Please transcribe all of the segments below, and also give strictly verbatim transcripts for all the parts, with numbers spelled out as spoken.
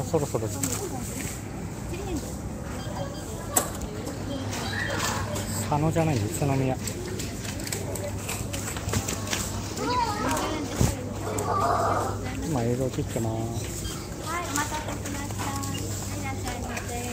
そろそろ佐野じゃないんで宇都宮。今映像切ってます。 はい、お待たせしました。はい、いらっしゃいませ。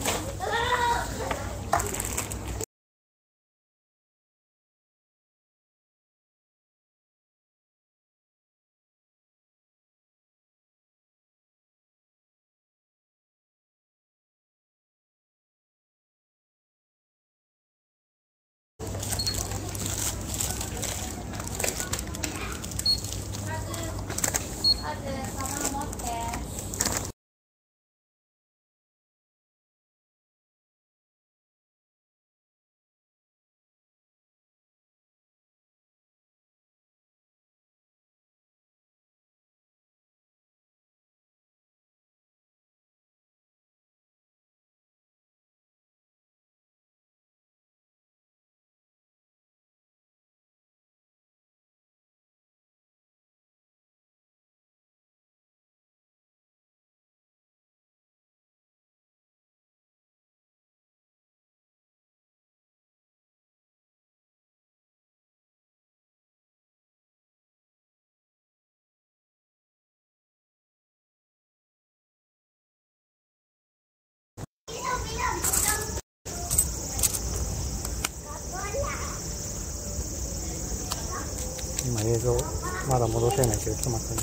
今映像まだ戻せないけど、ちょっと待ってね。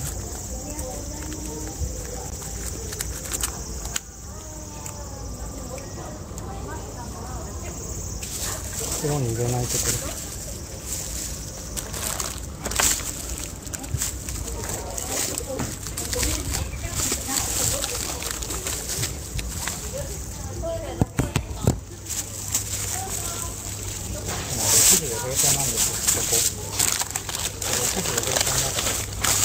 袋に入れないところ。ろくじで閉店なんですよ、ここ。ろくじで閉店だから。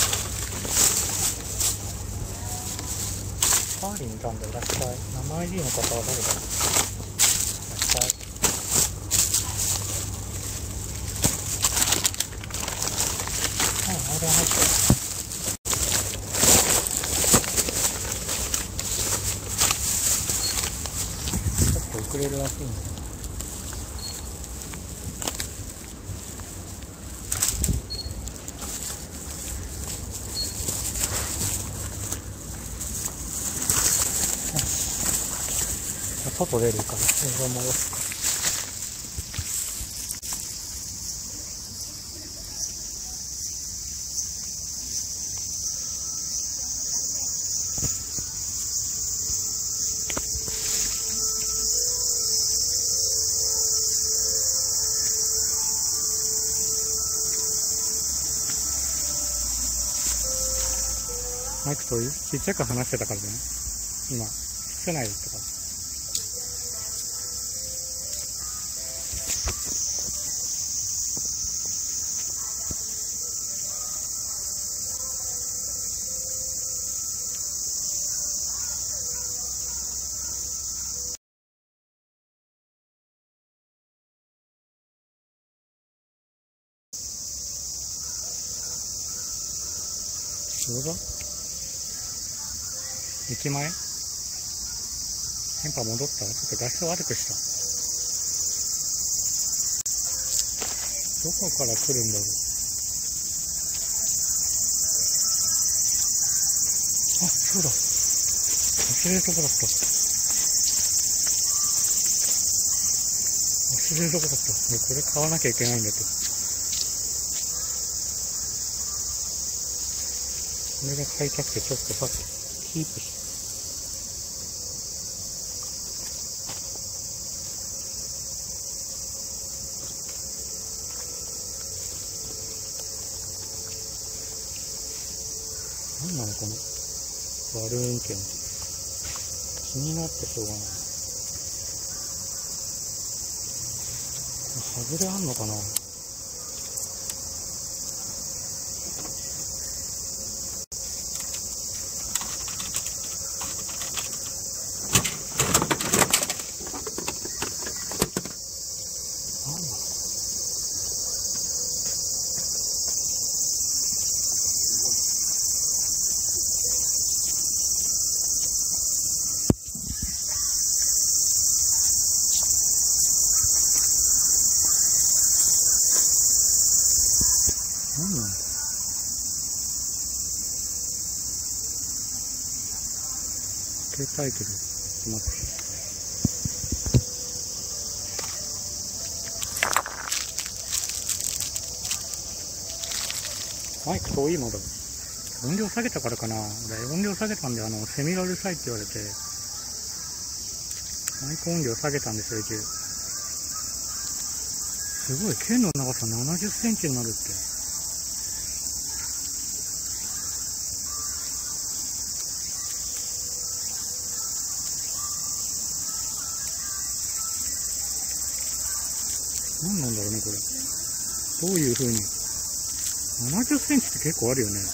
パーリーにいたんだよ、いらっしゃい。名前 アイディー の方は誰だろう。いらっしゃい。はい、間に入って。ちょっと遅れるらしいんです。外出るから映像戻すか。マイク遠い？ちっちゃく話してたからね。今室内だったから。どうぞ。駅前？電波戻った？ちょっと画質悪くした。どこから来るんだろう。あ、そうだ。忘れるとこだった。忘れるとこだった。これ買わなきゃいけないんだけど。これが買いたくてちょっとさっきキープして。何なのこのバルーン券。気になってしょうがない。外れあんのかな。 なんなんだ。携帯けど、待って。マイク遠いまだ。音量下げたからかな。俺音量下げたんで、あの、セミがうるさいって言われて、マイク音量下げたんですよ、一応。すごい、剣の長さななじゅっセンチになるって。何なんだろうね、これ。どういう風に。ななじゅっセンチって結構あるよね。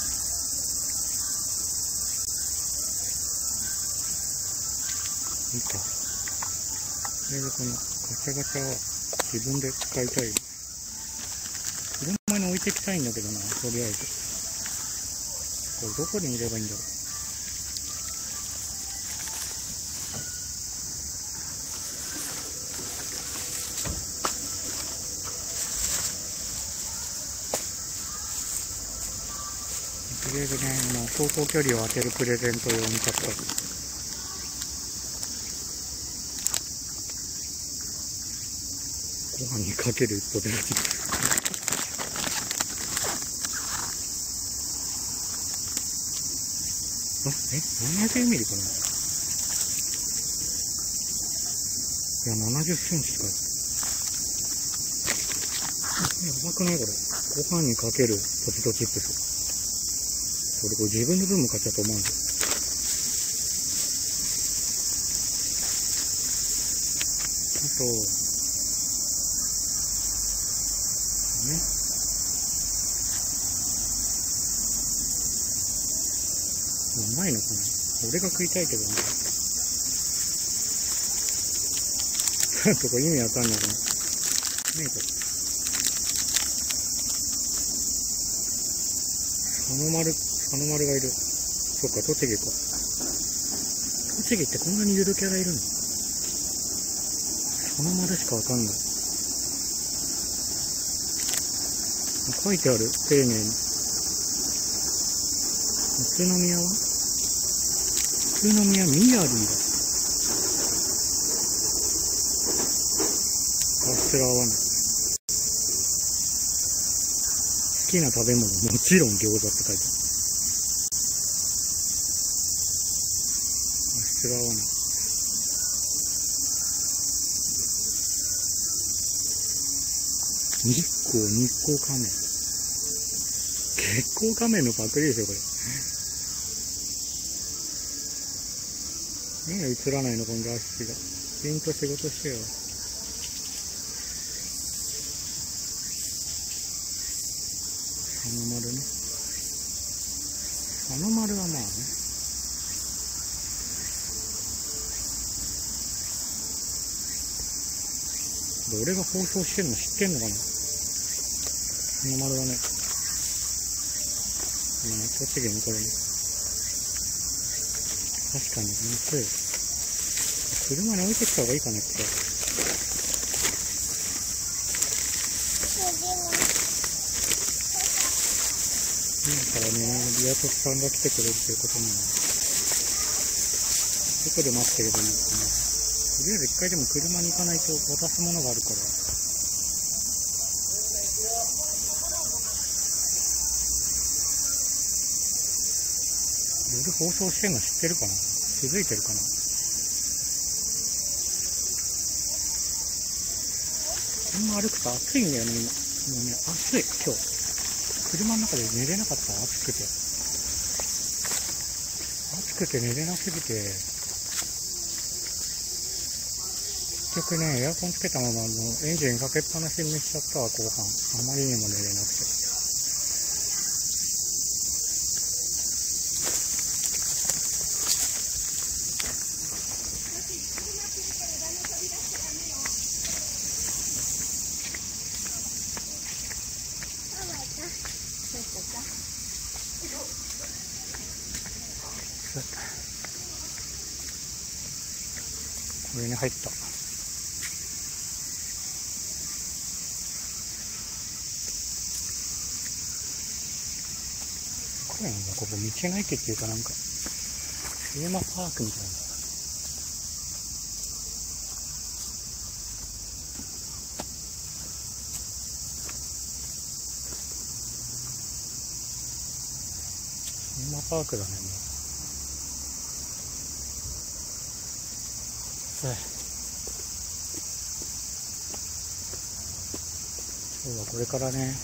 いいか。とりあえずこのガチャガチャは自分で使いたい。車に置いていきたいんだけどな、とりあえず。これどこに入れればいいんだろう。とりあえずね、あの走行距離を当てるプレゼント用に買った。ご飯にかける一歩で。あ、え、ななじゅうミリかな。いや、ななじゅっセンチか。やばくないこれ。ご飯にかけるポテトチップス。俺これ自分の分も買っちゃうと思うんですよ。あと、ね。うまいのかな。俺が食いたいけどね。とか意味わかんないかな。何これ。佐野丸、佐野丸がいる。そっか、栃木か。栃木ってこんなにゆるキャラいるの？佐野丸しかわかんない。書いてある、丁寧に。宇都宮は宇都宮ミヤリーだ。あ、それは合わない。好きな食べ物、もちろん餃子って書いてある。あ、それは合わない。日光、日光仮面。月光仮面のパクリでしょ、これ。何が映らないの、この画質が。ピンと仕事してよ。佐野丸ね。佐野丸はまあね。俺が放送してるの知ってんのかな。佐野丸だね。今ね、栃木のこれね。確かに、熱い。車に置いてきた方がいいかね、これ。今からね、リアトスさんが来てくれるということなので、どこで待ってればいいのかな。とりあえず一回でも車に行かないと渡すものがあるから。夜放送してんの知ってるかな？気づいてるかな？今歩くと暑いんだよね、今。もうね、暑い、今日。車の中で寝れなかった、暑くて。暑くて寝れなすぎて、結局ね、エアコンつけたままのエンジンかけっぱなしにしちゃったわ、後半。あまりにも寝れなくて。これに入った。 公園がここ道の駅っていうかなんかテーマパークみたいな。テーマパークだね、もう。今日はこれからね、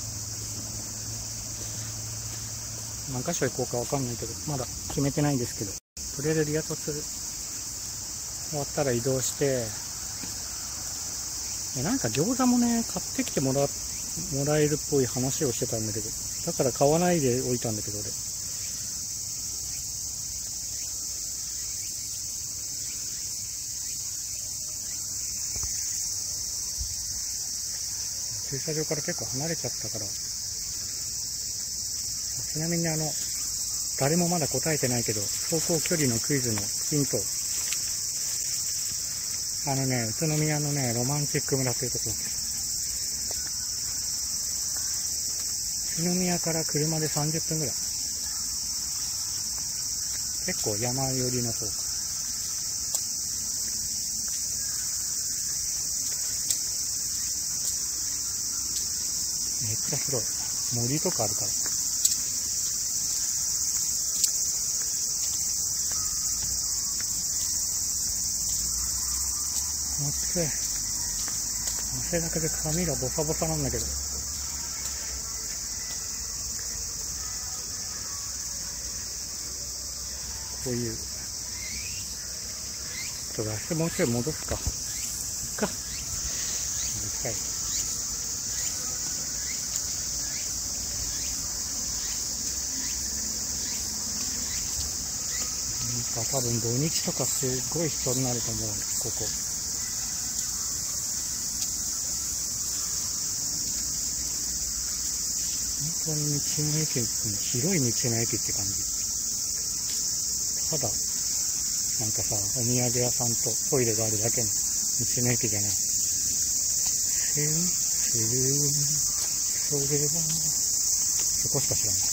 何箇所行こうかわかんないけど、まだ決めてないんですけど、とりあえずリア突終わったら移動して、えなんか餃子もね、買ってきてもら、もらえるっぽい話をしてたんだけど、だから買わないでおいたんだけど、俺。駐車場から結構離れちゃったから、ちなみにあの、誰もまだ答えてないけど、走行距離のクイズのヒント。あのね、宇都宮のね、ロマンチック村というところです。宇都宮から車でさんじゅっぷんぐらい。結構山寄りの方か。めっちゃ広い。森とかあるから。暑い。汗だくで髪がボサボサなんだけど。こういう。ちょっと足もうちょい戻すか。いっか。うるさい。なんか多分土日とかすっごい人になると思う、ここ。本当に道の駅、広い道の駅って感じ。ただ、なんかさ、お土産屋さんとトイレがあるだけの道の駅じゃない。すん、するん、それは、そこしか知らない。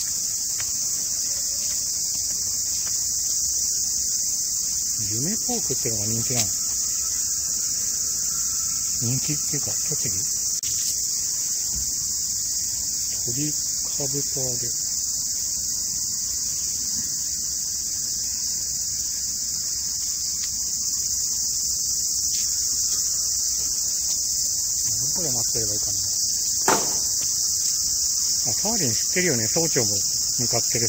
夢ポークっていうのが人気なの。人気っていうか、栃木鳥かぶと揚げ。どこで待ってればいいかな。あ、ターリン知ってるよね。総長も向かってるって。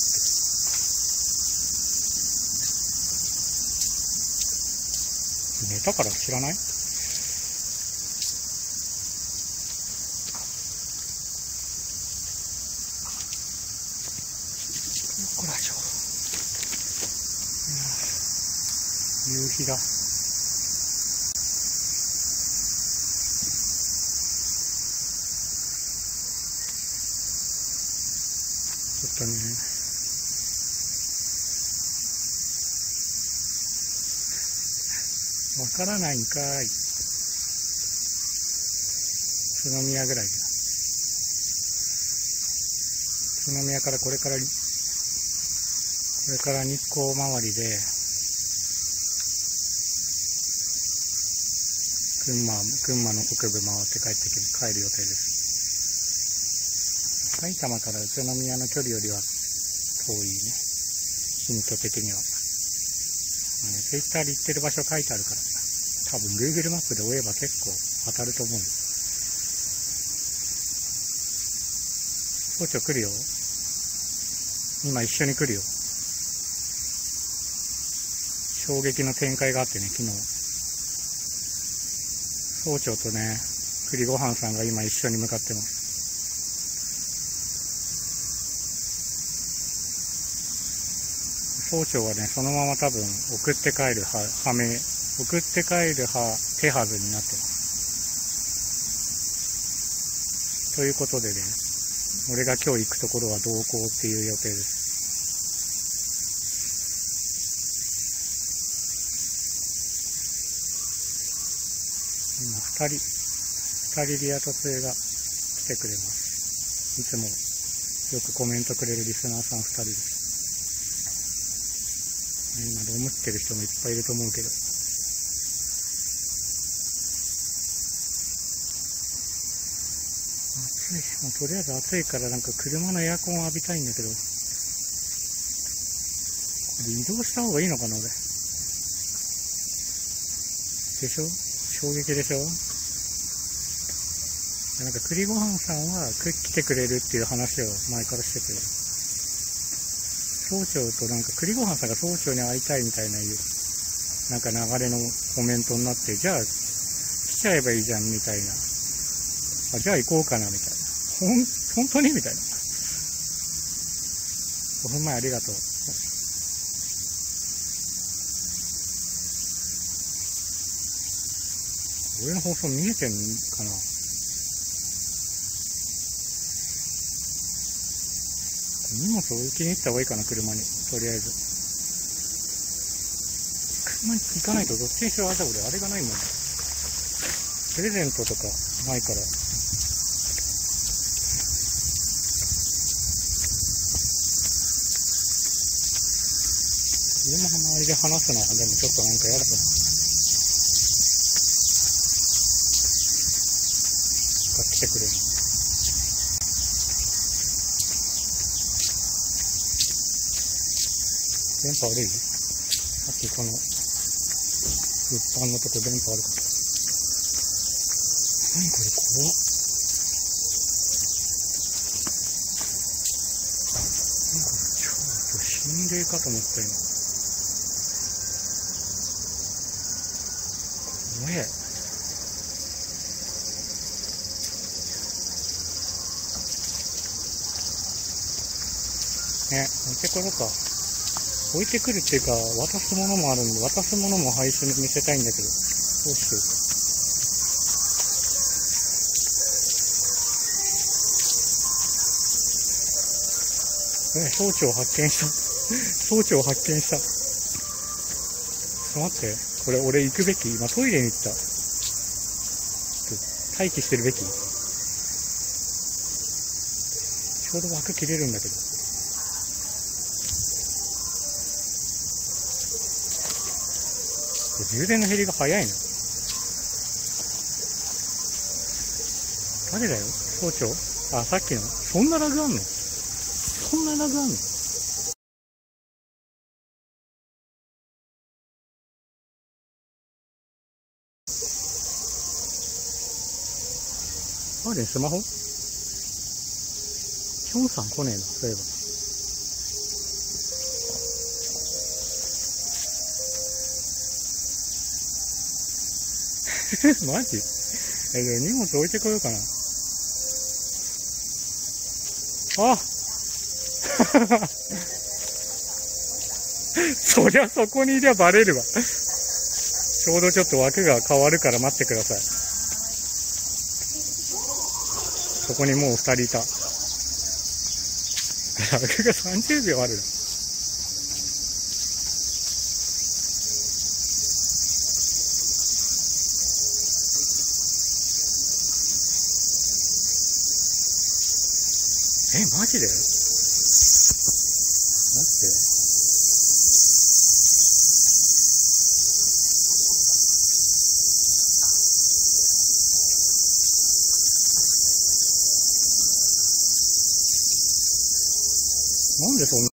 寝たから知らない？こらしょ。夕日だ。ちょっとね、わからないんかーい。宇都宮ぐらいだ。宇都宮からこれから、これから日光周りで、群馬、群馬の北部回って帰ってき帰る予定です。埼玉から宇都宮の距離よりは遠いね。ヒント的には。ツイッターで行ってる場所書いてあるから、多分 Google マップで追えば結構当たると思うよ。総長来るよ。今一緒に来るよ。衝撃の展開があってね、昨日。総長とね、栗ごはんさんが今一緒に向かってます。総長はね、そのまま多分送って帰るは、はめ、送って帰るは、手はずになってます。ということでね、俺が今日行くところは同行っていう予定です。今二人、二人リア突が来てくれます。いつもよくコメントくれるリスナーさんふたりです。みんなで思ってる人もいっぱいいると思うけど。暑い。もうとりあえず暑いからなんか車のエアコンを浴びたいんだけど。これ移動した方がいいのかな俺。でしょ？衝撃でしょ？なんか栗ごはんさんは来てくれるっていう話を前からしてて、総長となんか栗ごはんさんが総長に会いたいみたいないうなんか流れのコメントになって、じゃあ来ちゃえばいいじゃんみたいな、あじゃあ行こうかなみたいな、ほん本当にみたいな。ごふんまえありがとう。俺の放送見えてんかな。荷物を置きに行った方がいいかな、車に。とりあえず。車に行かないとどっちにしろあれだ、俺、あれがないもんね。プレゼントとかないから。家の周りで話すのは、でもちょっとなんかやだな。来てくれる。電波悪い？さっきこの物販のとこ電波悪かった。何これ怖っ。何これちょっと心霊かと思った今。怖え。ね、置いてこようか。置いてくるっていうか、渡すものもあるんで、渡すものも配信に見せたいんだけど、どうしようか。え、装置を発見した。装置を発見した。ちょっと待って。これ、俺行くべき？今トイレに行った。ちょっと待機してるべき？ちょうど枠切れるんだけど。充電の減りが早いの。誰だよ？総長？あ、さっきの。そんなラグあんの？そんなラグあんの？あれ、スマホ？ヒョンさん来ねえな、そういえば。マジ？え、で荷物置いてこようかな。あそりゃそこにいりゃバレるわ。ちょうどちょっと枠が変わるから待ってください。そこにもう二人いた。枠がさんじゅうびょうある。え、マジで？待って。なんでそんな。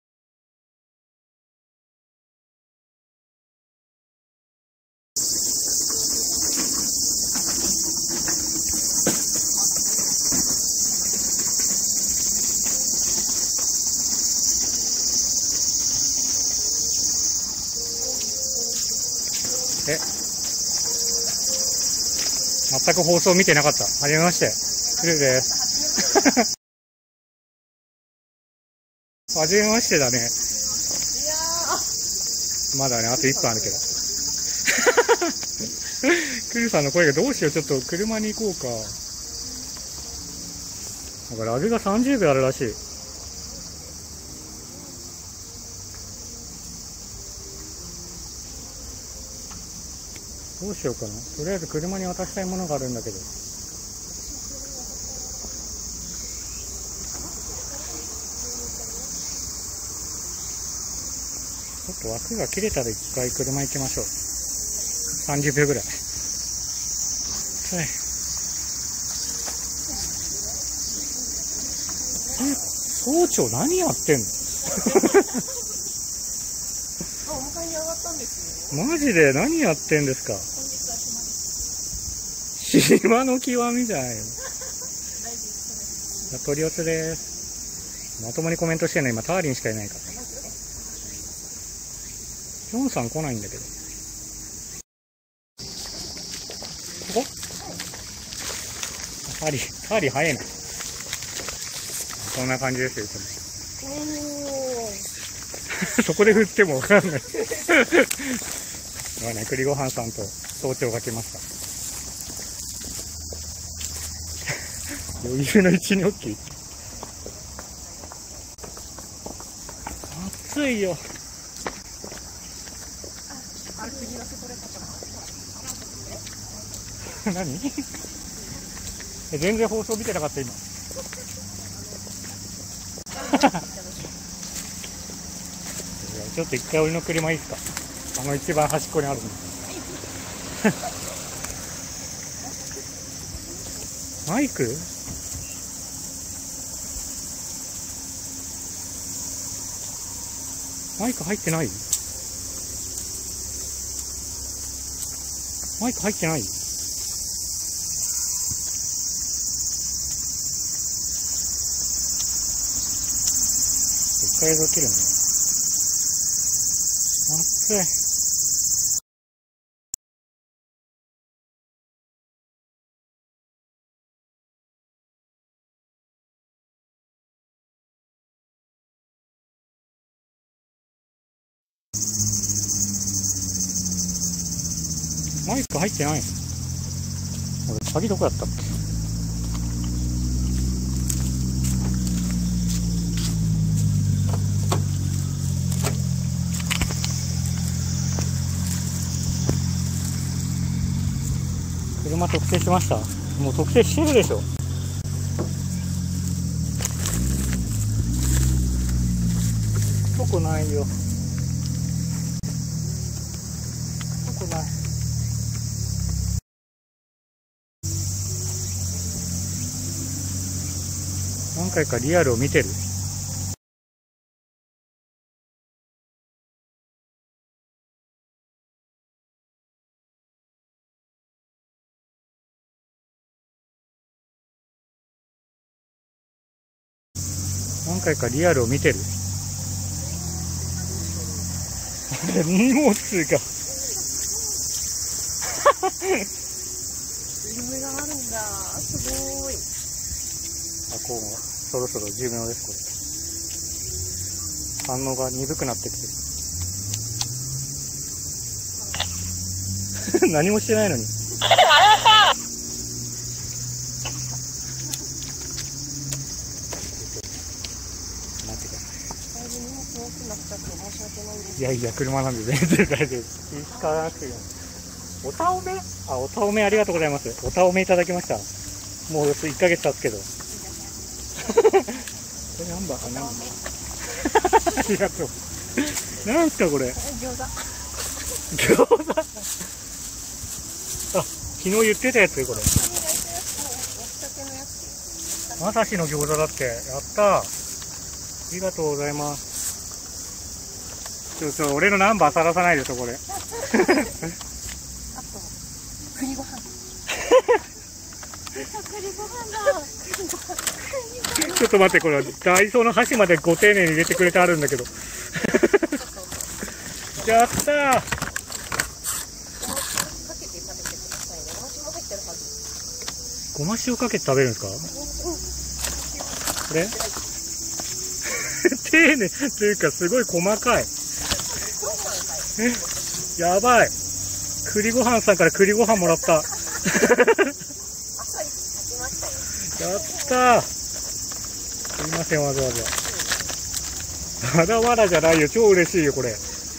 え、全く放送見てなかった。はじめまして。クルーです。はじめましてだね。まだね、あといっぷんあるけど。クルーさんの声がどうしよう、ちょっと車に行こうか。なんかラグがさんじゅうびょうあるらしい。どうしようかな。とりあえず車に渡したいものがあるんだけど。 ちょっと枠が切れたら一回車行きましょう。さんじゅうびょうぐらい。はい。え、総長何やってんの？ あ、お迎えに上がったんですよ。 マジで何やってんですか？ 本日は島島の極みじゃないよ。 大事です。 取り寄せです。まともにコメントしてんの今ターリンしかいないから。ジョンさん来ないんだけど。ここ？ターリン、ターリン早いな。こんな感じですよ、いつも。そこで振ってもわかんない。まあね、栗ごはんさんと早朝が来ました。余裕の一ニョッキ。暑いよ。何？え、全然放送見てなかった今。ちょっと一回俺の車いいですか？あの一番端っこにあるの。マイク？マイク入ってない？マイク入ってない？一回映像切るね。暑い。マイク入ってないの？俺鍵どこやったっけ？車特定しました？もう特定してるでしょ。どこないよ。どこない。何回かリアルを見てる。何回かリアルを見てる。荷物が夢があるんだ。すごい。 あ、こうそろそろ寿命です。これ反応が鈍くなってきてる。何もしてないのに。いやいや、車なんで全然大丈夫です。気使わなくていいよ。おたおめ、あ、おたおめありがとうございます。おたおめいただきました。もういっかげつ経つけど。これナンバーかな。ありがとう。なんすかこれ。 餃子。 餃子。あ、昨日言ってたやつこれ。まさしの餃子だって。やったー。ありがとうございます。ちょっと俺のナンバーさらさないでしょこれ。あと栗ご飯。栗ご飯だ。 ちょっと待って、これダイソーの箸までご丁寧に入れてくれてあるんだけど。やったー。ごま塩かけて食べるんですか？これ？丁寧というかすごい細かい。え、やばい。栗ごはんさんから栗ごはんもらった。やったー。すいません、わざわざ。まだまだじゃないよ、超嬉しいよこれ。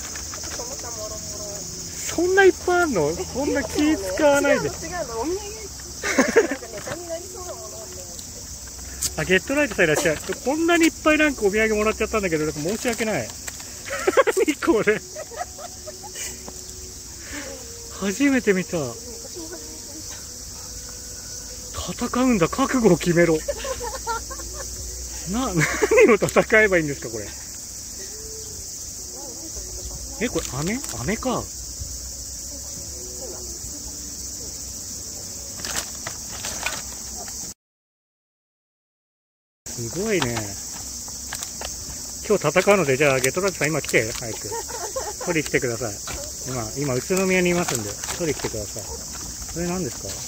そんないっぱいあんの？そんな気使わないで。あ、ゲットライトさんいらっしゃい。こんなにいっぱいなんかお土産もらっちゃったんだけど、申し訳ない。何これ初めて見た。戦うんだ、覚悟を決めろ。な、何を戦えばいいんですかこれ。え、これ飴飴か。すごいね。今日戦うので、じゃあゲトラックさん今来て、早く取り来てください。今今宇都宮にいますんで取り来てください。それ何ですか。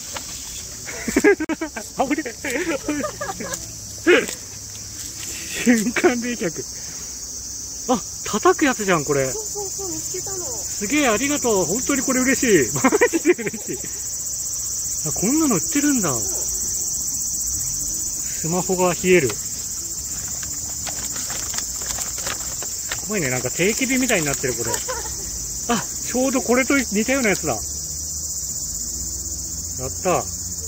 あぶれ瞬間冷却。あ、叩くやつじゃんこれ。 そうそうそう、見つけたの。 すげえ、ありがとう。本当にこれ嬉しい。マジで嬉しい。あ、こんなの売ってるんだ。スマホが冷える。すごいね、なんか定期日みたいになってるこれ。あ、ちょうどこれと似たようなやつだ。やった。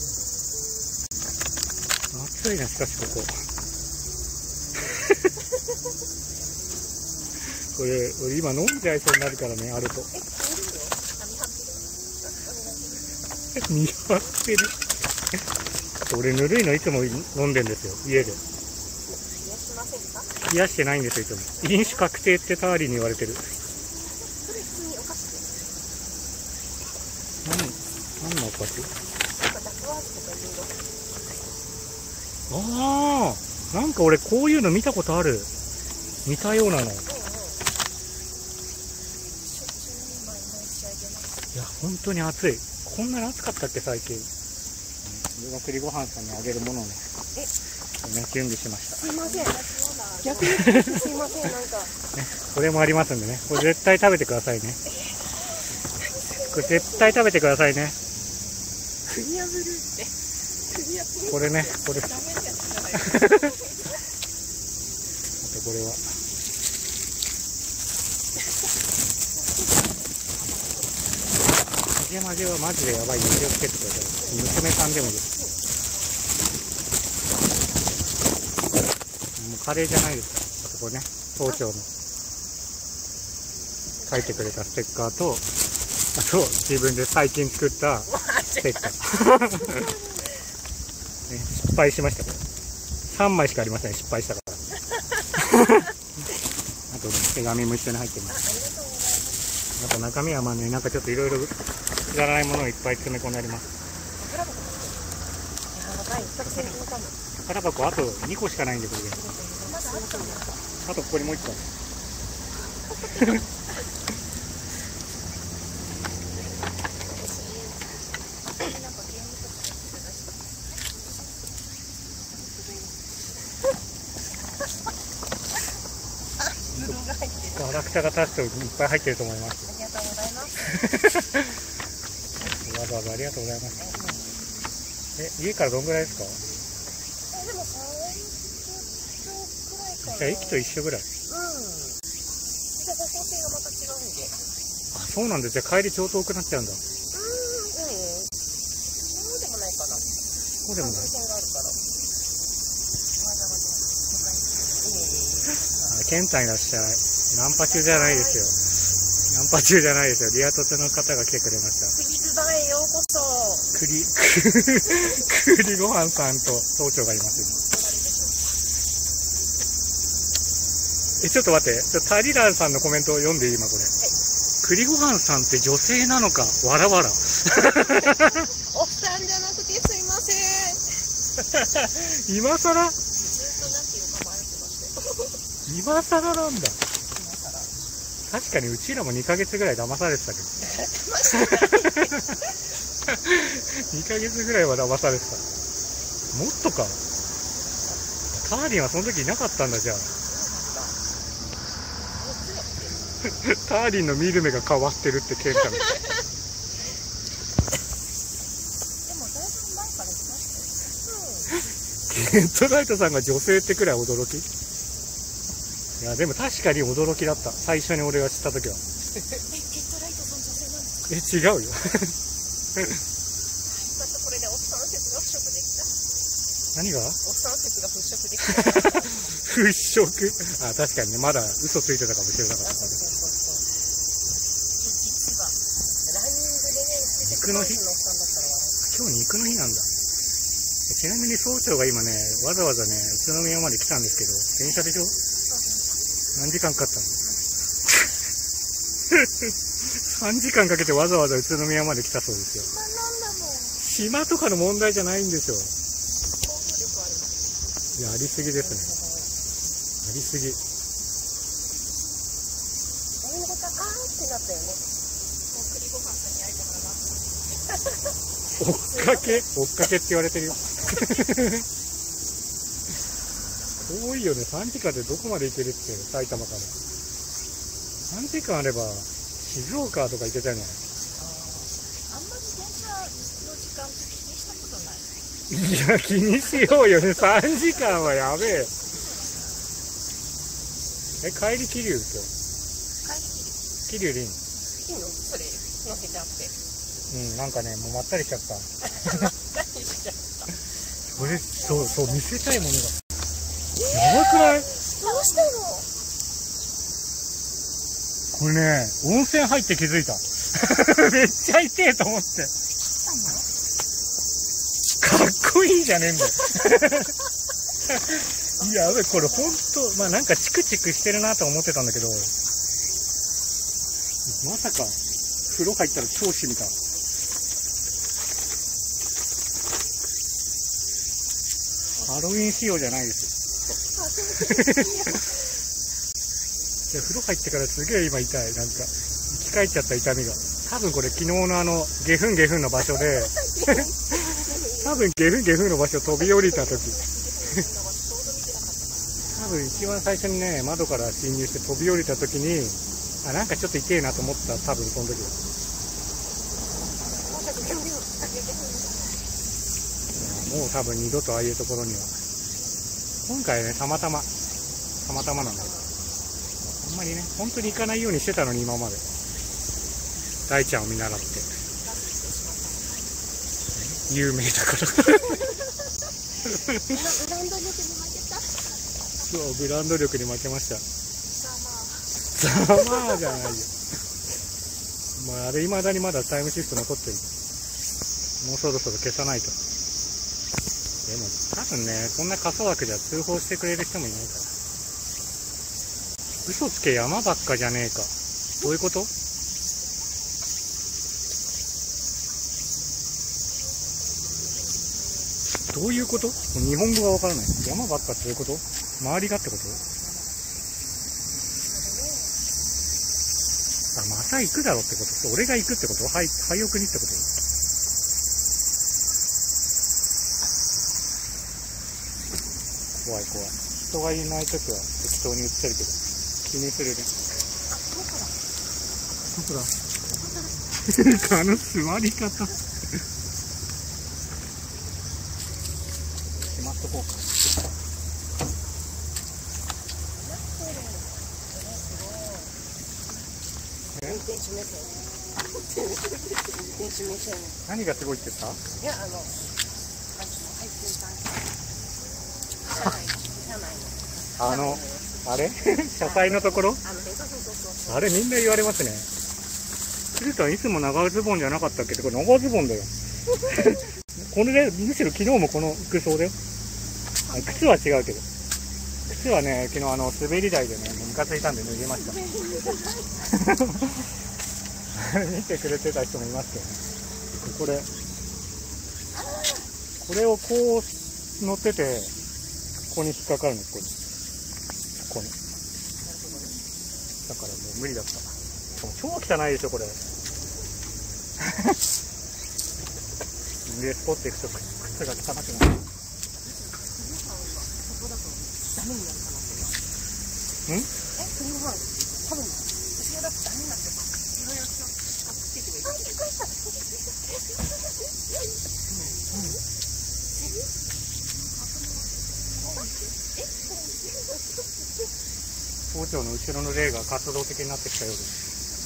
暑いな、しかしここ。これ、俺今飲んじゃいそうになるからね、あると。見張ってる。俺ぬるいのいつも飲んでんですよ、家で。冷やしてないんですよ、いつも。飲酒確定ってターリーに言われてる。何、何のお菓子？ああ、なんか俺こういうの見たことある。似たようなの。いや、本当に暑い。こんなに暑かったっけ、最近。僕が栗ごはんさんにあげるものをね、ね、準備しました。 すいません。逆にすいません、なんか。 ね、これもありますんでね、これ絶対食べてくださいね。これ絶対食べてくださいね。 国破るって。国破る。 これね、これ。 ダメなやつじゃない。 あとこれは。揚げまげはマジでやばいんで気をつけてください。娘さんでもです。もうカレーじゃないですか。あとこれね、総長の書いてくれたステッカーと、あと自分で最近作ったステッカー。ね、失敗しましたこれ。さんまいしかありません、失敗したから。あとね、手紙も一緒に入ってます。あと中身はまあね、なんかちょっといろいろくだらないものをいっぱい詰め込んであります。宝箱あとにこしかないんで、これで。あとここにもういっこ。ガラクタが確かにいっぱい入ってると思います。 ありがとうございます。 わざわざありがとうございます。え、家からどんぐらいですか？ でもさんじゅっぷんくらいかな。 じゃあ駅と一緒ぐらい。うん。 じゃあ方向性がまた違うんで。 あ、そうなんです。じゃあ帰り超遠くなっちゃうんだ。 うん、うん。そうでもないかな。 そうでもない。 線があるから。わざわざ迎えに来て。 あ、ケンタいらっしゃい。ナンパ中じゃないですよ。ナンパ中じゃないですよ。リア凸の方が来てくれました。 栗津田へようこそ。 栗、栗ごはんさんと総長がいます。え、ちょっと待って。ちょっとタリランさんのコメントを読んでいい今これ。はい、栗ごはんさんって女性なのか、わらわら。 おっさんじゃなくてすいません。今さらずっとだっていうかも歩いてましたよ。 今さらなんだ。確かにうちらもにかげつぐらい騙されてたけど。にかげつぐらいは騙されてた。もっとか。ターリンはその時いなかったんだ、じゃあ。ターリンの見る目が変わってるってケンタみたい。でもだいぶ前からいましたよ。ケントライトさんが女性ってくらい驚き。いやでも確かに驚きだった。最初に俺が知った時は。え、ケットライトさん女性なんですか？え、違うよ。これでおっさん説が払拭できた。何が？おっさん説が払拭できた。払拭。あ、確かにね、まだ嘘ついてたかもしれなかった。 肉の日、今日肉の日なんだ。ちなみに総長が今ね、わざわざね、宇都宮まで来たんですけど、電車でしょ？何時間かかったの？さんじかんかけてわざわざ宇都宮まで来たそうですよ。島とかの問題じゃないんですよ。いや、ありすぎですね。ありすぎ。 何事かあーってなったよね。もう栗ご飯に焼いてもらいます。 追っかけ追っかけって言われてるよ。遠いよね。さんじかんでどこまで行けるって、埼玉から。さんじかんあれば静岡とか行けたんじゃない？ あんまり電車の時間って気にしたことない。 いや、気にしようよね。さんじかんはやべえ。え、帰り桐生今日。 帰り桐生でいいの？ いいの？それ乗せちゃって。 うん、なんかね、もうまったりしちゃった。 何しちゃった。 これ、そうそう、見せたいものが。やばくない？ どうしたの？ これね、温泉入って気づいた。めっちゃ痛えと思って。かっこいいじゃねえんだよ。いや、やべ、これほんと、まあなんかチクチクしてるなと思ってたんだけど、まさか、風呂入ったら超染みた。ハロウィン仕様じゃないですよ。いや、風呂入ってからすげえ今痛い。なんか、生き返っちゃった痛みが。多分これ昨日のあの、ゲフンゲフンの場所で、多分ゲフンゲフンの場所飛び降りた時。多分一番最初にね、窓から侵入して飛び降りた時に、あ、なんかちょっと痛えなと思った、多分その時は。もう多分二度とああいうところには。今回ね、たまたま、たまたまなんだけど。あんまりね、本当に行かないようにしてたのに今まで。大ちゃんを見習って。有名だから。そう、ブランド力に負けました。ざまあじゃないよ。まあ、あれ未だにまだタイムシフト残ってる。もうそろそろ消さないと。でも多分ね、こんな過疎枠じゃ通報してくれる人もいないから。嘘つけ山ばっかじゃねえか。どういうこと？どういうこと？日本語がわからない。山ばっかってどういうこと？周りがってこと？あ、また行くだろってこと？俺が行くってこと？はい、廃屋にってこと？怖い怖い。人がいないときは適当に映ってるけど、気にするね。どこだ？あの座り方。しまっとこうか。何がすごいってさ？いや、あの、あの、あれ車載のところ？あれみんな言われますね。鶴田いつも長ズボンじゃなかったっけって、これ長ズボンだよ。これで、むしろ昨日もこの服装だよ。靴は違うけど。靴はね、昨日あの、滑り台でね、ムカついたんで脱げました。見てくれてた人もいますけどね。これ、これをこう乗ってて、ここに引っかかるの、ここに。ここに。だからもう無理だった。超汚いでしょ、これ。で、スポッていくと靴が汚くなる。ん？え、それは多分後ろだとダメになってる。いろいろつけてもいい。あ、びっくりした。校長の後ろの霊が活動的になってきたようです。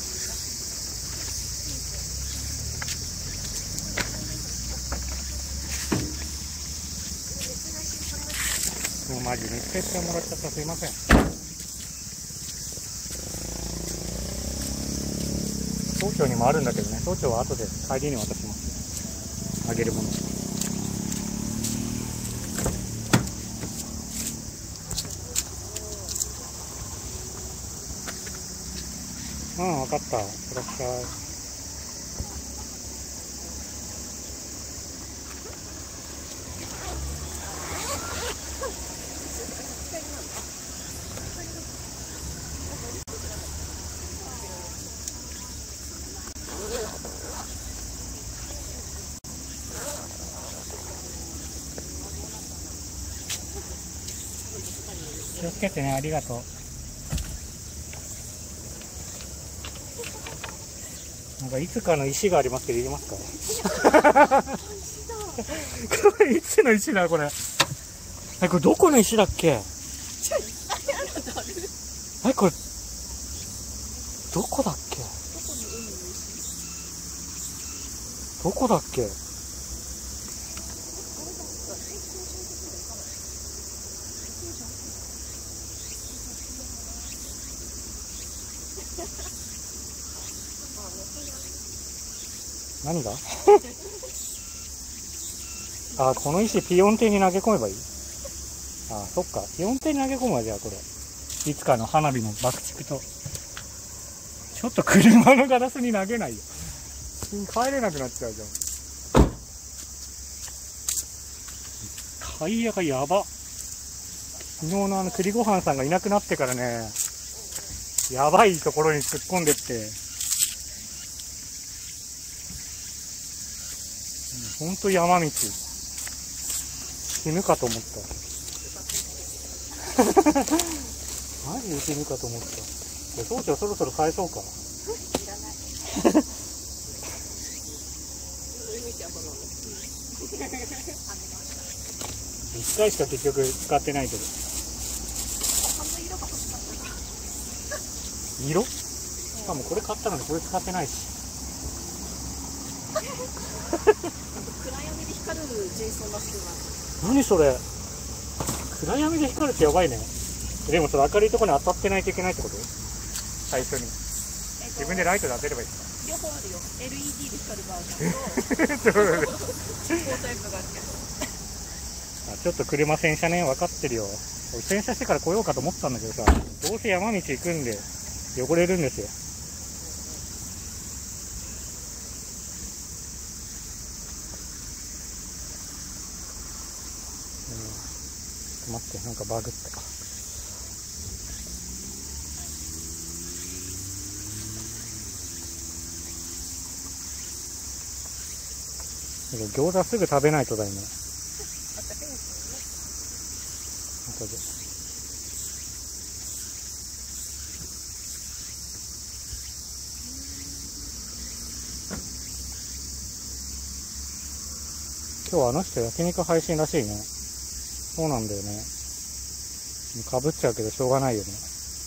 もうマジで見つけてもらっちゃったらすいません。 総長にもあるんだけどね、総長は後で帰りに渡します。あげるもの。うん、分かった。いらっしゃい。気をつけてね、ありがとう。なんかいつかの石がありますけど、いりますか？これいつの石だこれ。え、これどこの石だっけ？え、これどこだっけ？どこだっけ？何があ、この石ピヨン艇に投げ込めばいい。あ、そっか、ピヨン艇に投げ込むわ。じゃあこれいつかの花火の爆竹と。ちょっと車のガラスに投げないよ。帰れなくなっちゃうじゃん。タイヤがやば。昨日のあの栗ごはんさんがいなくなってからね、やばいところに突っ込んでって、ほんと山道。死ぬかと思った。マジで死ぬかと思った。総長そろそろ返そうか。 いらない。 一回しか結局使ってないけど。色？しかもこれ買ったのにこれ使ってないし。 暗闇で光るジェイソンマスクが。 何それ？暗闇で光るってやばいね。でもその明るいところに当たってないといけないってこと？最初に。自分でライトで当てればいいですか？ 両方あるよ。エルイーディー で光るバージョンと光タイプがあるけど。 あ、ちょっと車洗車ね、分かってるよ。俺洗車してから来ようかと思ったんだけどさ、どうせ山道行くんで汚れるんですよ。うん、待って、なんかバグった。餃子すぐ食べないとだよね。後で。今日はあの人焼肉配信らしいね。そうなんだよね。かぶっちゃうけどしょうがないよね。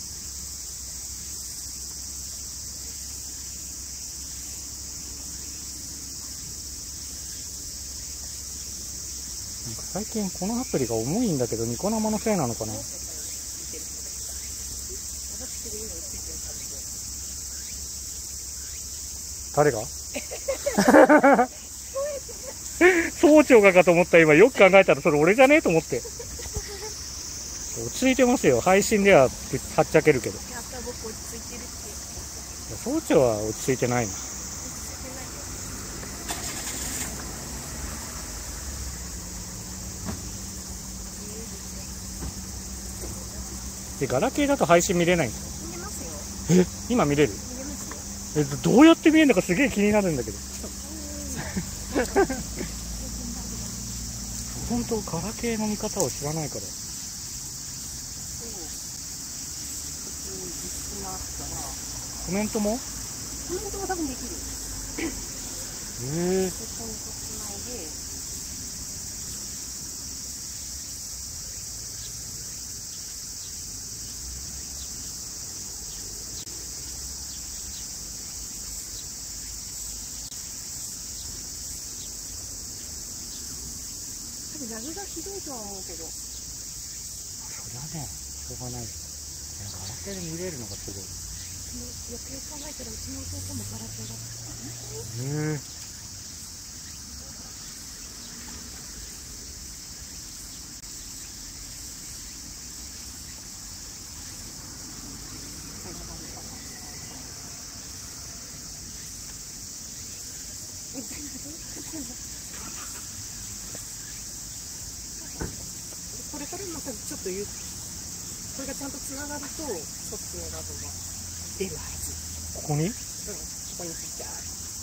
最近このアプリが重いんだけど、ニコ生のせいなのかな。誰が総長がかと思った。今よく考えたらそれ俺じゃねえと思って。落ち着いてますよ。配信でははっちゃけるけど。総長は落ち着いてないな。で、ガラケーだと配信見れないんですか？見れますよ。え、今見れる？見れますよ。え、どうやって見えるのかすげえ気になるんだけど。本当ガラケーの見方を知らないから。コメントも？コメントも多分できる。へえ。 ラグがひどいとは思うけど。 そりゃね、しょうがないです。ガラケーで見れるのがすごい。 よくよく考えたらうちの弟もガラケーだった。 へえ。 これからまたちょっと言う、これがちゃんとつながるとそっちの画像が出るはず。 ここに？ うん、ここについてある。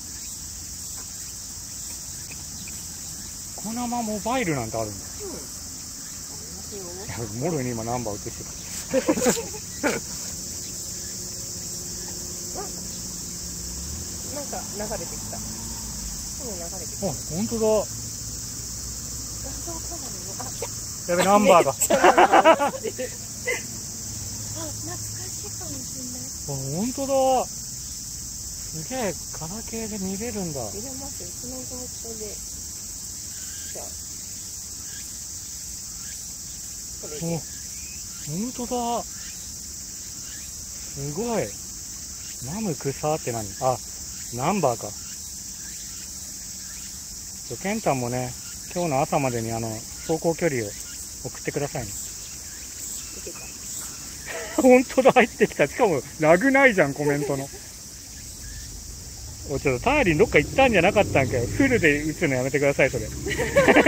このままモバイルなんてあるんだ。 うん、ありますよ。 いや、もろに今ナンバー映してた。 なんか流れてきた。うん、流れてきた。 あ、本当だ。 画像かなりの、あ、 やべ、ナンバーが。 めっちゃナンバーが出てる。あ、懐かしいかもしれない。 あ、本当だ。すげえ、ガラケーで見れるんだ。 見れますよ、その状況で。じゃあ、これで。 お、本当だ。すごい。ナムクサって何？あ、ナンバーか。ケンタンもね、今日の朝までにあの走行距離を送ってくださいね。 いけた。 本当だ、入ってきた。しかもラグないじゃん、コメントの。お、ちょっとターリンどっか行ったんじゃなかったんかよ。フルで打つのやめてください、それ。そ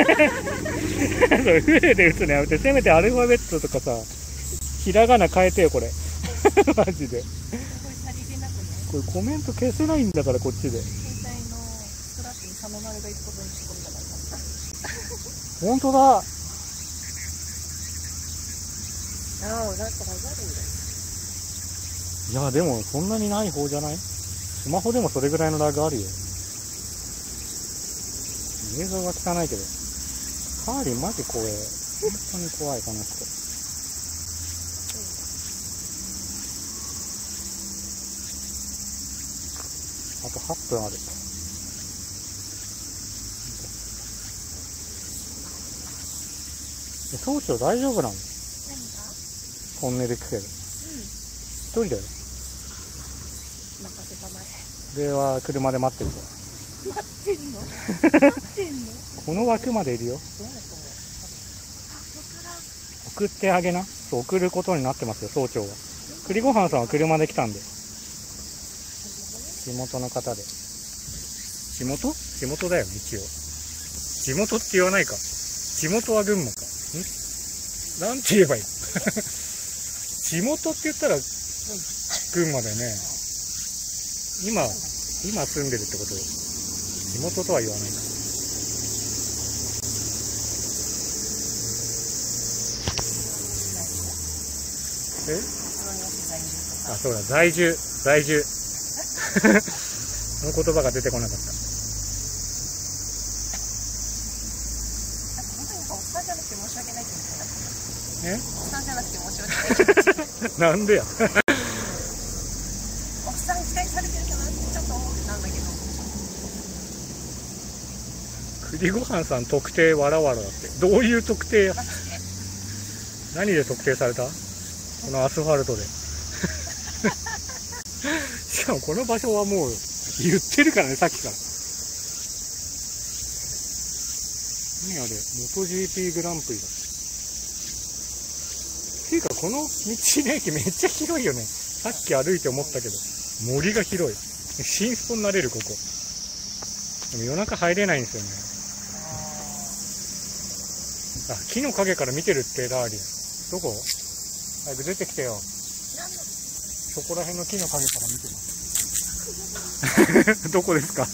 れフルで打つのやめて、せめてアルファベットとかさ、ひらがな変えてよ、これ。マジで。これコメント消せないんだから、こっちで。 携帯のスクラッチに佐野丸が行くことに仕込んだから。 本当だ。 ああ、なんかわかるんだよ。 いや、でもそんなにない方じゃない？スマホでもそれぐらいのラグあるよ。映像が汚いけど。カーリンマジ怖え。本当に怖い、この人。あとはっぷんある。総長大丈夫なの？ 何が？ トンネル行くけど。 うん。 一人だよ。 任せたまえ。 では車で待ってるか待ってんの？待ってんの？ ら。この枠までいるよ。 どうなったの？あ、そこから。 送ってあげな。そう、送ることになってますよ、総長は。栗ごはんさんは車で来たんで。地元の方で。地元？地元だよ、一応。地元って言わないか。地元は群馬か。ん？なんて言えばいい地元って言ったら群馬だよね。今、今住んでるってこと地元とは言わないか。え？あ、そうだ、在住、在住。その言葉が出てこなかった。え？ おっさんじゃなくて申し訳ない。 なんでや。 おっさん期待されてるかなってちょっと思ってたんだけど。 栗ごはんさん特定わらわらだって。どういう特定や。何で特定された？このアスファルトで。しかもこの場所はもう言ってるからね、さっきから。何あれ、モト ジーピー グランプリだ。っていうかこの道の駅めっちゃ広いよね。さっき歩いて思ったけど、森が広い。新スポになれる、ここ。でも夜中入れないんですよね。あ、木の陰から見てるって、ダーリン。どこ？早く出てきてよ。そこら辺の木の陰から見てます。どこですか？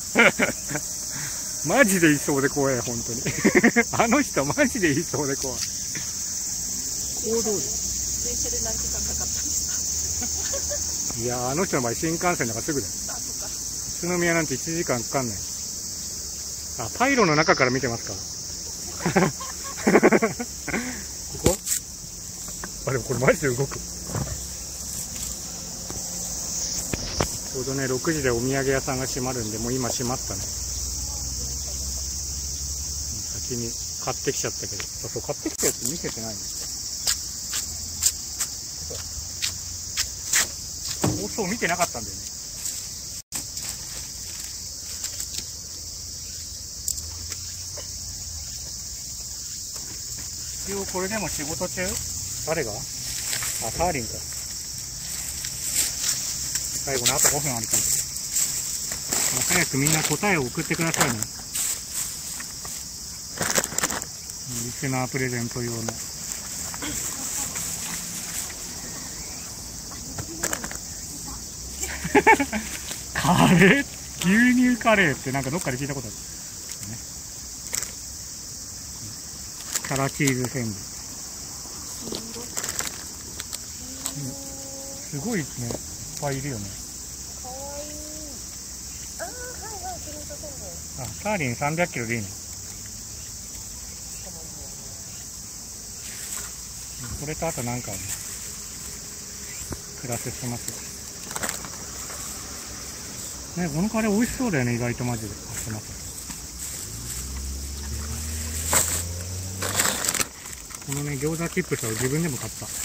マジでいそうで怖い、本当に。あの人マジでいそうで怖い。行動で。 電車で何時間かかったんですか？ いやー、あの人の場合新幹線だからすぐだよ。 あ、そっか。 宇都宮なんていちじかんかかんない。あ、パイロの中から見てますか？ここ？あ、でもこれマジで動く。ちょうどね、ろくじでお土産屋さんが閉まるんで、もう今閉まったね。先に買ってきちゃったけど。あ、そう、買ってきたやつ見せてないの。大そう見てなかったんだよね。一応これでも仕事中？誰が？あ、サーリンか。最後のあとごふんあるから。早くみんな答えを送ってくださいね。リスナープレゼント用の。カレー？牛乳カレーってなんかどっかで聞いたことある。キャラチーズせんべい。すごいね、いっぱいいるよね。 かわいい。ああ、はいはい、プリントせんべい。 あ、サーリンさんびゃっキロでいいの？これとあとなんかね、プラスしてますよ。ね、このカレー美味しそうだよね、意外とマジで。あ、すいません。このね、餃子チップスを自分でも買った。ありがとうございます。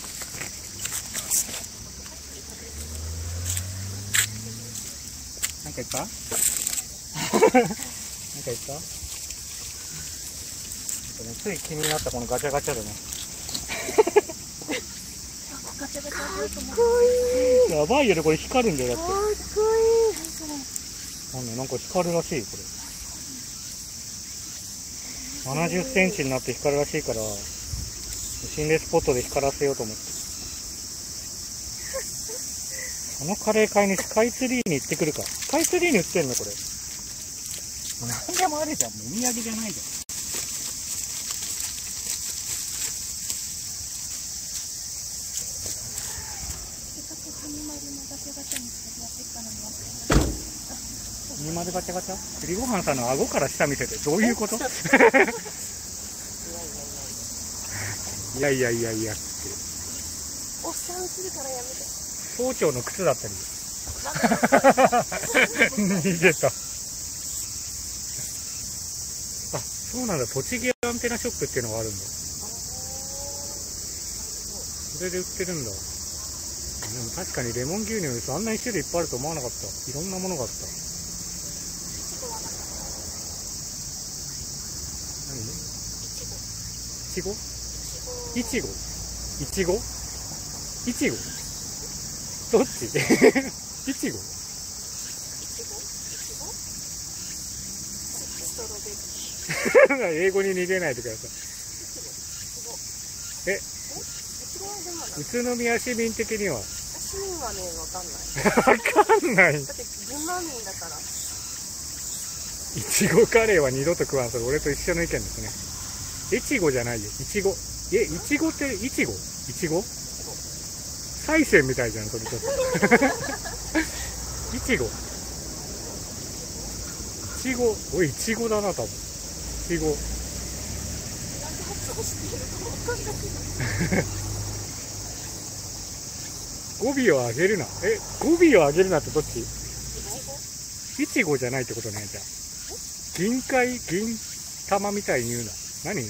なんか言ったなんか言ったね、つい気になったこのガチャガチャでね。 ガチャガチャでと思っやばいよね、これ光るんだよ、だって。 かっこいい。 なんだ、なんか光るらしい、これ。ななじゅっセンチになって光るらしいから、心霊スポットで光らせようと思って。このカレー買いにスカイツリーに行ってくるか。スカイツリーに売ってんのこれ。なんでもあるじゃん。もうお土産じゃないじゃん。アニマルガチャガチャ？栗ごはんさんの顎から下見せてどういうこと？いやいやいやいやって。 おっさん映るからやめて。 総長の靴だったり。逃げた。あ、そうなんだ。栃木アンテナショップっていうのがあるんだ。それで売ってるんだ。でも確かにレモン牛乳あんなに種類いっぱいあると思わなかった。いろんなものがあった。何？いちご？いちご？いちご？いちご？どっち？いちご？英語に逃げないでください。え、宇都宮市民的には？ 市民はね、わかんない。 わかんない。 だって群馬民だから。 いちごカレーは二度と食わん。それ俺と一緒の意見ですね。いちごじゃないよ。いちご。え、いちごっていちご？いちご？賽銭みたいじゃん、それちょっと。いちご。いちご。おい、いちごだな、多分。いちご。語尾を上げるな。え、語尾を上げるなってどっち？いちごじゃないってことね、じゃあ。銀塊、銀玉みたいに言うな。何？い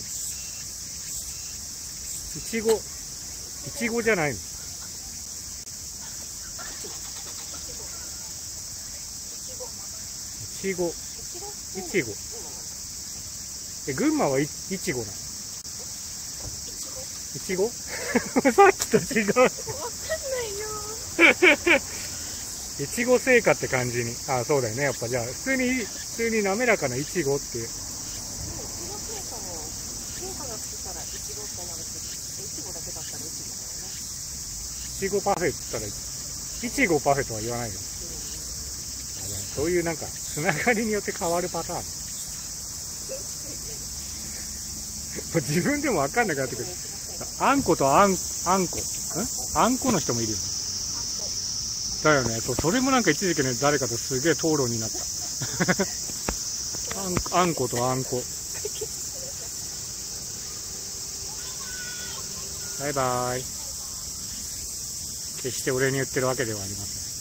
ちご。いちごじゃないの？いちご。いちご。え、群馬はいちごなの？いちご？さっきと違う。わかんないよ。いちご製菓って感じに。ああ、そうだよね。やっぱじゃあ、普通に、普通に滑らかないちごって。いちご製菓も、製菓がつけたらいちごってなるけど、いちごだけだったらいちごだよね。いちごパフェって言ったら、いちごパフェとは言わないよ。うん、そういうなんか、つながりによって変わるパターン。自分でも分かんなくなってくる。あんことあん、あんこ。んあんこの人もいるよね。だよね。そう、それもなんか一時期ね、誰かとすげえ討論になった。あん、あんことあんこ。バイバイ。決して俺に言ってるわけではありま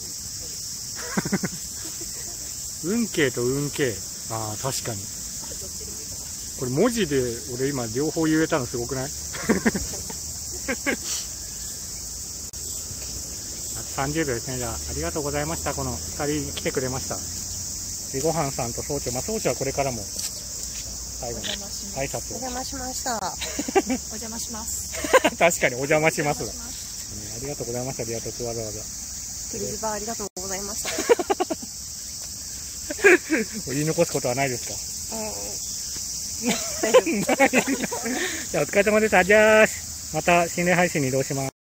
せん。運慶と運慶。ああ、確かに。これ文字で俺今両方言えたのすごくない？ さんじゅうびょうですね。じゃあ、ありがとうございました。このふたり来てくれました。で、ごはんさんと総長。まあ、総長はこれからも、最後の挨拶を。 お邪魔しました。 お邪魔します。 確かにお邪魔しますだ。 お邪魔しますねありがとうございました。リアトツわざわざ。 クリズバーありがとうございました。 言い残すことはないですか？ 大丈夫。 じゃあ、お疲れ様です。あじゃーす。また心霊配信に移動します。